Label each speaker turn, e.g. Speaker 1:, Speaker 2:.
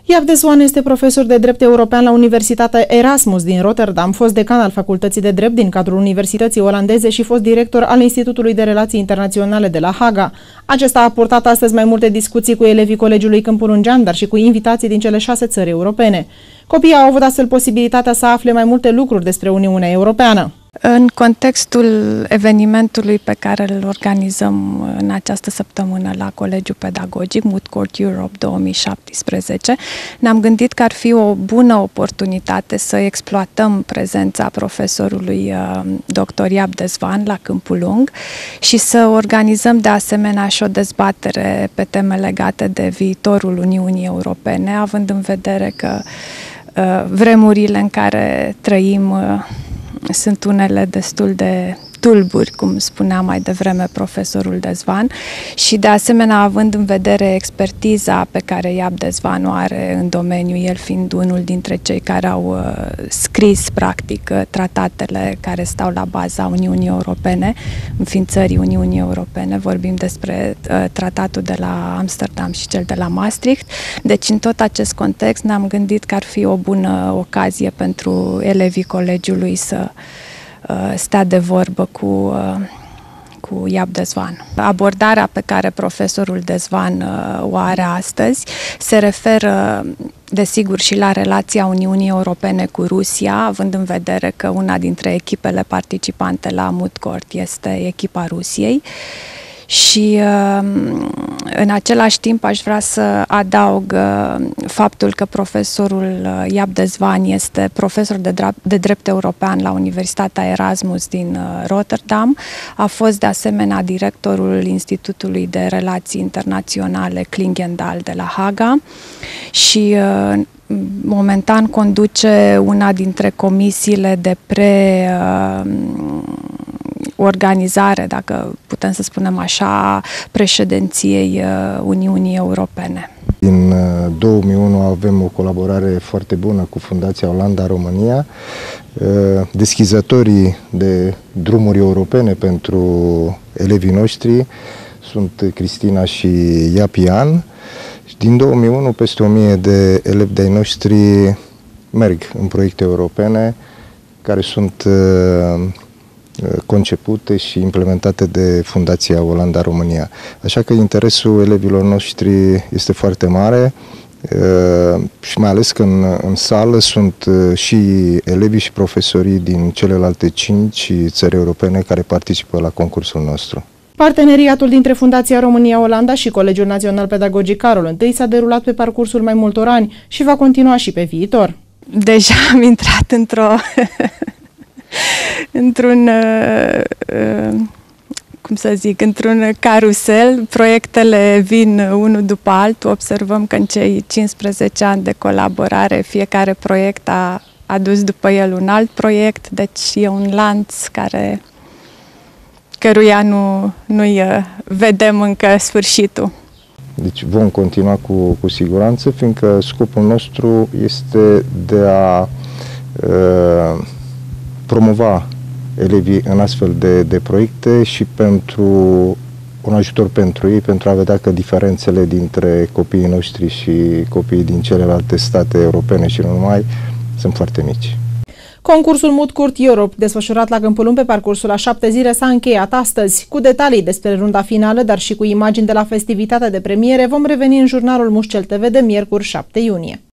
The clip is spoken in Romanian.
Speaker 1: Iab Dezvan este profesor de drept european la Universitatea Erasmus din Rotterdam, fost decan al Facultății de Drept din cadrul Universității Olandeze și fost director al Institutului de Relații Internaționale de la Haga. Acesta a purtat astăzi mai multe discuții cu elevii Colegiului Câmpul Ungean, dar și cu invitații din cele 6 țări europene. Copiii au avut astfel posibilitatea să afle mai multe lucruri despre Uniunea Europeană.
Speaker 2: În contextul evenimentului pe care îl organizăm în această săptămână la Colegiul Pedagogic, Moot Court Europe 2017, ne-am gândit că ar fi o bună oportunitate să exploatăm prezența profesorului dr. Iab Dezvan la Câmpul Lung și să organizăm de asemenea și o dezbatere pe teme legate de viitorul Uniunii Europene, având în vedere că vremurile în care trăim sunt unele destul de tulburi, cum spunea mai devreme profesorul Dezvan, și de asemenea având în vedere expertiza pe care Iab Dezvan o are în domeniu, el fiind unul dintre cei care au scris practic tratatele care stau la baza Uniunii Europene, înființării Uniunii Europene, vorbim despre tratatul de la Amsterdam și cel de la Maastricht. Deci în tot acest context ne-am gândit că ar fi o bună ocazie pentru elevii colegiului să stea de vorbă cu Iab Dezvan. Abordarea pe care profesorul Dezvan o are astăzi se referă, desigur, și la relația Uniunii Europene cu Rusia, având în vedere că una dintre echipele participante la Moot Court este echipa Rusiei. Și în același timp aș vrea să adaug faptul că profesorul Iab Dezvan este profesor de drept european la Universitatea Erasmus din Rotterdam, a fost de asemenea directorul Institutului de Relații Internaționale Clingendael de la Haga și momentan conduce una dintre comisiile de organizare, dacă putem să spunem așa, președinției Uniunii Europene.
Speaker 3: Din 2001 avem o colaborare foarte bună cu Fundația Olanda-România, deschizătorii de drumuri europene pentru elevii noștri sunt Cristina și Iapian. Din 2001 peste 1000 de elevi de-ai noștri merg în proiecte europene care sunt concepute și implementate de Fundația Olanda-România. Așa că interesul elevilor noștri este foarte mare și mai ales că în sală sunt și elevii și profesorii din celelalte 5 țări europene care participă la concursul nostru.
Speaker 1: Parteneriatul dintre Fundația România-Olanda și Colegiul Național Pedagogic Carol I s-a derulat pe parcursul mai multor ani și va continua și pe viitor.
Speaker 2: Deja am intrat într-un carusel, proiectele vin unul după altul, observăm că în cei 15 ani de colaborare fiecare proiect a adus după el un alt proiect, deci e un lanț căruia nu-i vedem încă sfârșitul.
Speaker 3: Deci vom continua cu siguranță, fiindcă scopul nostru este de a promova elevii în astfel de proiecte și pentru un ajutor pentru ei, pentru a vedea că diferențele dintre copiii noștri și copiii din celelalte state europene și nu numai sunt foarte mici.
Speaker 1: Concursul Moot Court Europe, desfășurat la Câmpul Lung pe parcursul a 7 zile, s-a încheiat astăzi. Cu detalii despre runda finală, dar și cu imagini de la festivitatea de premiere, vom reveni în jurnalul Mușcel TV de miercuri 7 iunie.